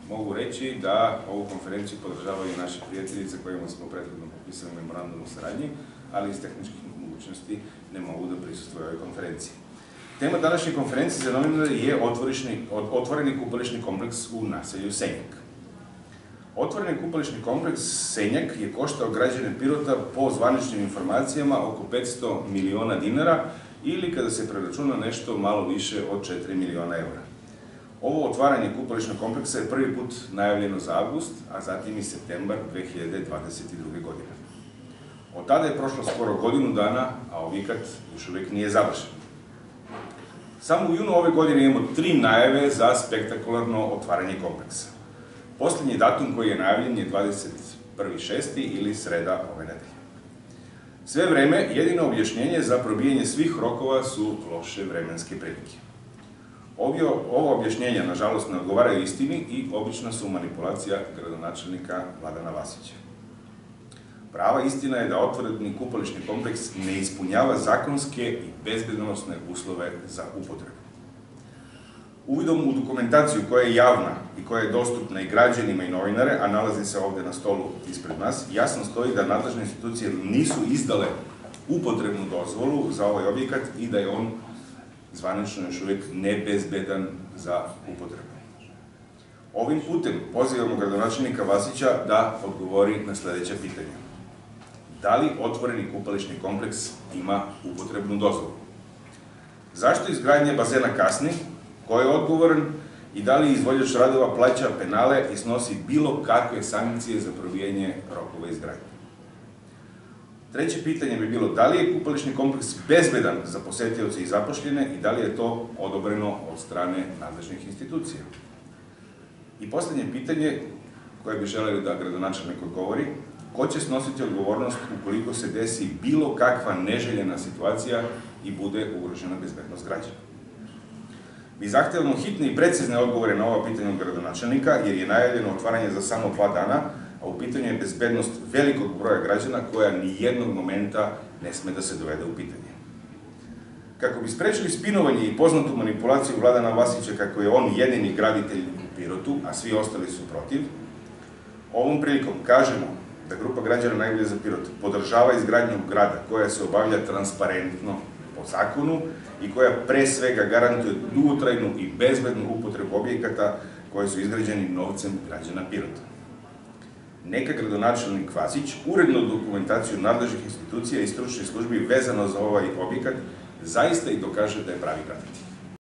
mogu reći da ovu konferenciju podržavaju naši prijatelji sa kojima smo prethodno potpisali memorandum o saradnji, ali iz tehničkih mogućnosti ne mogu da prisustvuju ovoj konferenciji. Tema današnje konferencije za novinare je otvoreni kupališni kompleks u naselju Senjak. Otvoreni kupališni kompleks Senjak je koštao građane Pirota po zvaničnim informacijama oko 500 miliona dinara ili kada se preračuna nešto malo više od 4 miliona eura. Ovo otvaranje kupališnog kompleksa je prvi put najavljeno za avgust, a zatim i septembar 2022. godine. Od tada je prošlo skoro godinu dana, a objekat još uvijek nije završen. Samo u junu ove godine imamo 3 najave za spektakularno otvaranje kompleksa. Posljednji datum koji je najavljen je 21.6. ili sreda ove nedelje. Sve vreme, jedino objašnjenje za probijanje svih rokova su loše vremenske prilike. Ovo objašnjenja, nažalost, ne odgovaraju istini i obična su manipulacija gradonačelnika Vladana Vasića. Prava istina je da otvoreni kupališni kompleks ne ispunjava zakonske i bezbednosne uslove za upotrebu. Uvidom u dokumentaciju koja je javna i koja je dostupna i građanima i novinare, a nalazi se ovdje na stolu ispred nas, jasno stoji da nadležne institucije nisu izdale upotrebnu dozvolu za ovaj objekat i da je on zvanično još uvijek nebezbedan za upotrebu. Ovim putem pozivamo gradonačelnika Vasića da odgovori na sljedeća pitanja. Da li otvoreni kupališni kompleks ima upotrebnu dozvolu? Zašto izgradnja bazena kasni? Ko je odgovoran? I da li izvođač radova plaća penale i snosi bilo kakve sankcije za probijanje rokova izgradnje? Treće pitanje bi bilo da li je kupališni kompleks bezbedan za posetioce i zapošljene i da li je to odobreno od strane nadležnih institucija? I posljednje pitanje koje bi želeli da gradonačelnik odgovori, ko će snositi odgovornost ukoliko se desi bilo kakva neželjena situacija i bude ugrožena bezbednost građana? Mi zahtevamo hitne i precizne odgovore na ova pitanja od gradonačelnika jer je najavljeno otvaranje za samo 2 dana, a u pitanju je bezbednost velikog broja građana koja ni jednog momenta ne sme da se dovede u pitanje. Kako bi sprečili spinovanje i poznatu manipulaciju Vladana Vasića kako je on jedini graditelj u Pirotu, a svi ostali su protiv, ovom prilikom kažemo da grupa građana Najbolje za Pirot podržava izgradnju grada koja se obavlja transparentno po zakonu i koja pre svega garantuje dugotrajnu i bezbednu upotrebu objekata koje su izgrađeni novcem građana Pirota. Neka gradonačelnik Vasić uredno dokumentaciju nadležnih institucija i stručnih službi vezano za ovaj objekat zaista i dokaže da je pravi graditelj.